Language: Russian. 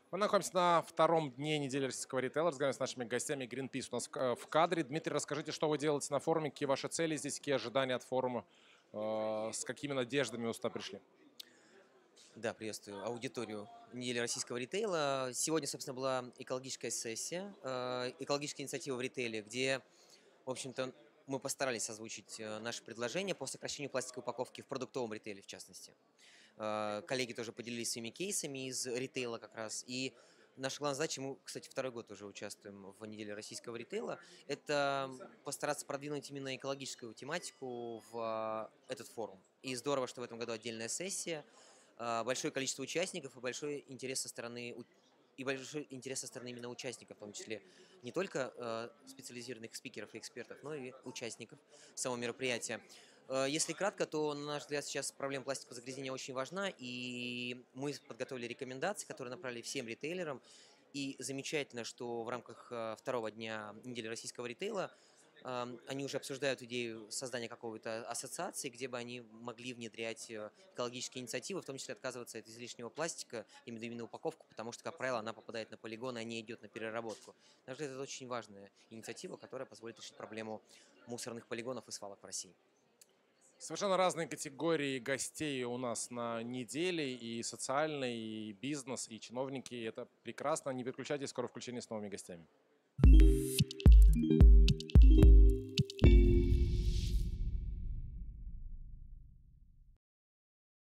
Мы находимся на втором дне недели российского ритейла. Разговариваем с нашими гостями Greenpeace. У нас в кадре. Дмитрий, расскажите, что вы делаете на форуме, какие ваши цели здесь, какие ожидания от форума, с какими надеждами вы сюда пришли? Да, приветствую аудиторию недели российского ритейла. Сегодня, собственно, была экологическая сессия, экологическая инициатива в ритейле, где, в общем-то, мы постарались озвучить наши предложения по сокращению пластиковой упаковки в продуктовом ритейле, в частности. Коллеги тоже поделились своими кейсами из ритейла как раз. И наша главная задача, мы, кстати, второй год уже участвуем в неделе российского ритейла, это постараться продвинуть именно экологическую тематику в этот форум. И здорово, что в этом году отдельная сессия, большое количество участников и большой интерес со стороны и большой интерес со стороны именно участников, в том числе не только специализированных спикеров и экспертов, но и участников самого мероприятия. Если кратко, то, на наш взгляд, сейчас проблема пластикового загрязнения очень важна, и мы подготовили рекомендации, которые направили всем ритейлерам. И замечательно, что в рамках второго дня недели российского ритейла они уже обсуждают идею создания какой-то ассоциации, где бы они могли внедрять экологические инициативы, в том числе отказываться от излишнего пластика, именно упаковку, потому что, как правило, она попадает на полигон, а не идет на переработку. На мой взгляд, это очень важная инициатива, которая позволит решить проблему мусорных полигонов и свалок в России. Совершенно разные категории гостей у нас на неделе, и социальный, и бизнес, и чиновники. Это прекрасно. Не переключайтесь, скоро включение с новыми гостями.